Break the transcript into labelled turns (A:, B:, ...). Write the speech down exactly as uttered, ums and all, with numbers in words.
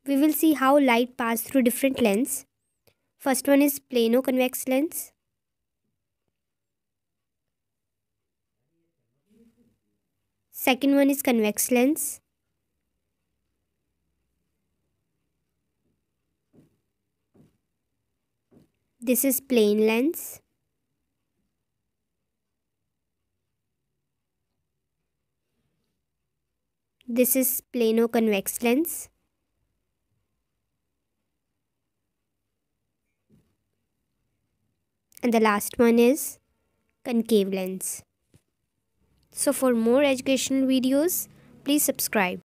A: we will see how light passes through different lenses. First one is plano convex lens. Second one is convex lens. This is plane lens. This is plano convex lens. And the last one is concave lens. So for more educational videos, please subscribe.